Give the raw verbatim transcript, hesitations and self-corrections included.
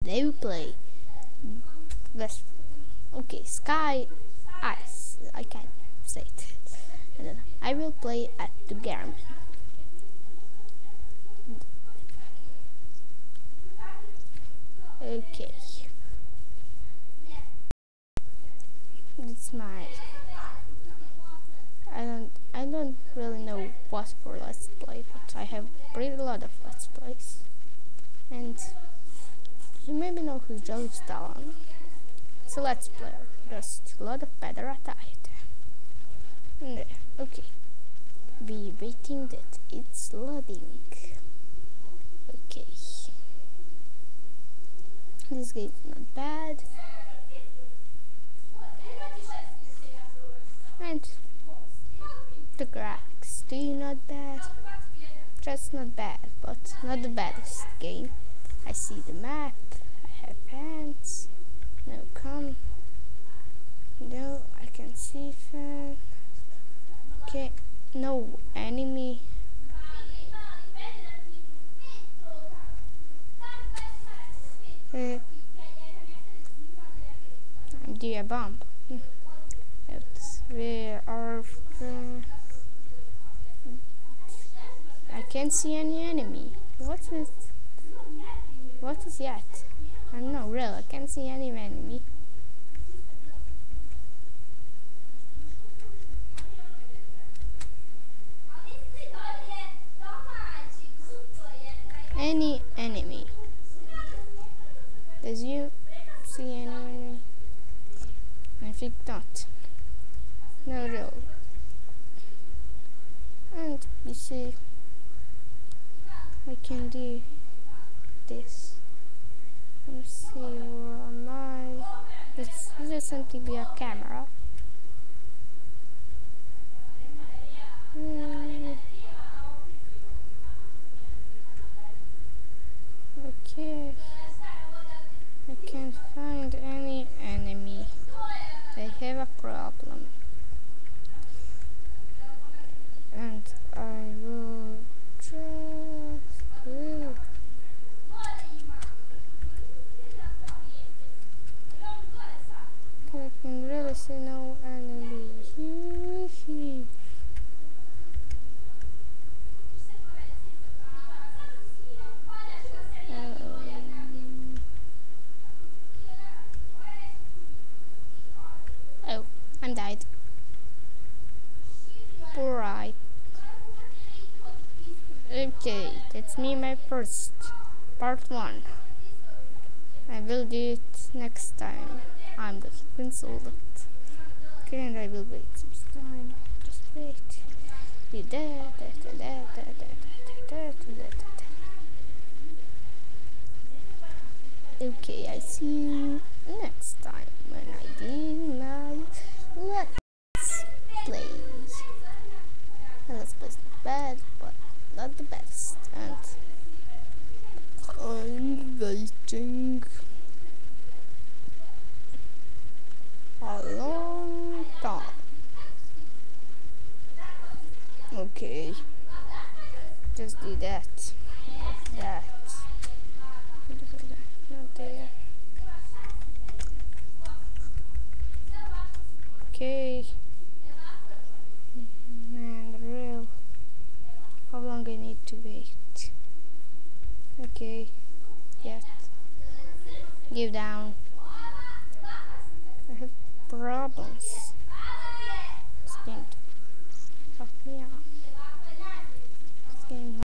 Today we play West. Okay, Sky Acey. I can't say it. And then I will play at the Garmin. Okay. It's my. I don't. I don't really know what for Let's Play, but I have pretty a lot of Let's Plays, and you maybe know who Joe Stalin. It's a Let's Player, just a lot of better at it. Yeah, okay. Be waiting that it's loading. Okay. This game's not bad. And the graphics too not bad. Just not bad, but not the baddest game. I see the map. I have pants. No come. No, I can see fan. Okay, no enemy. Uh, do a bomb. Hmm. Where are uh, I can't see any enemy. What is what is that? I don't know, really, I can't see any enemy. Any enemy. Does you see any enemy? I think not. No, real. And you see, I can do this. Let's see, where am I? Is there something via camera? Mm. Okay. I can't find any enemy. I have a problem. And I will just go. I can really see no enemy. um, oh, I'm died. Alright. Okay, that's me, my first part one. I will do it next time. I'm the TheHitmanSoldat. Okay, and I will wait some time. Just wait. Do that, that, that, that, that, that, that, that, that. Okay, I see you next time when I do my Let's Play. Let's Play is not bad, but not the best. And I'm waiting a long time. Okay, just do that. That. Not there. Okay. Man, real. How long I need to wait? Okay. Yes. Give down. I have problems.